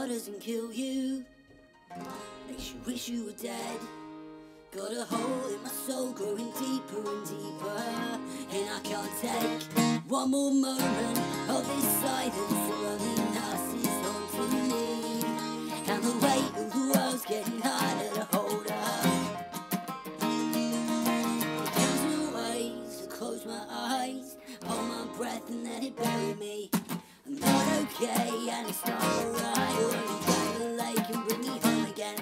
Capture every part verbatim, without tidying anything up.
what doesn't kill you makes you wish you were dead. Got a hole in my soul growing deeper and deeper, and I can't take one more moment of this silence. The loneliness is haunting me, and the weight of the world's getting harder to hold up. There's no ways to close my eyes, hold my breath and let it bury me. I'm not okay and it's not alright when you go to the lake and bring me home again.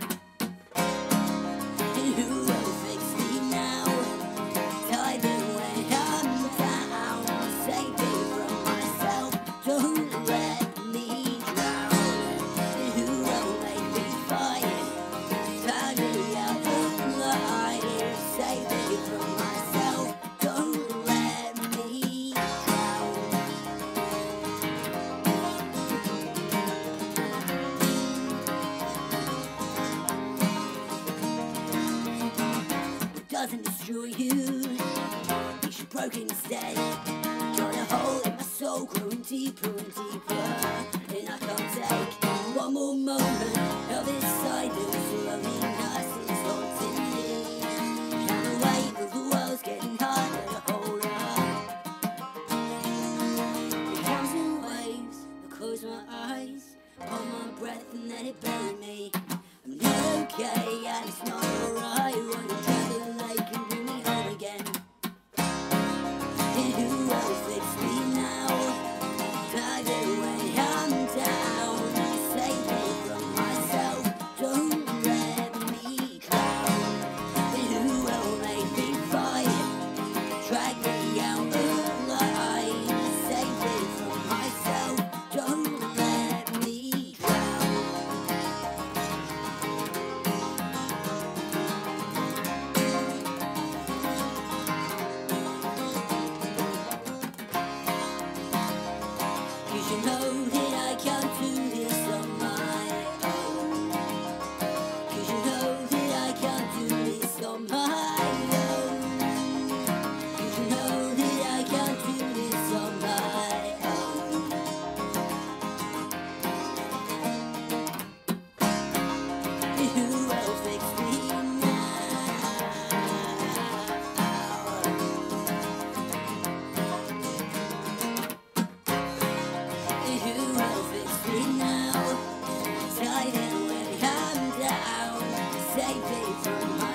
And who will fix me now? Tide me when I'm down, save me from myself, don't let me drown. And who will make me fight? Tide me out of the light, save me from myself, don't let me drown. Doesn't destroy you, makes you broken instead. Got a hole in my soul growing deeper and deeper, and I can't take one more moment of this silence. The loneliness is haunting me, and the weight of the world's getting harder to hold up. It comes in waves, I close my eyes, hold my breath and let it bury me. I'm not okay and it's not alright when you try to lake and bring me home again. And who will fix me now? Tide me when I'm down, save me from myself, don't let me drown. And who will make me fight? Drag me out of the light, save me from myself, don't let me drown. Cause you know that I can't do this on my own. Cause you know that I can't do this on my own. Cause you know that I can't do this on my own. And who will fix me now? And who will fix me now? Tide me when I'm down, save me from my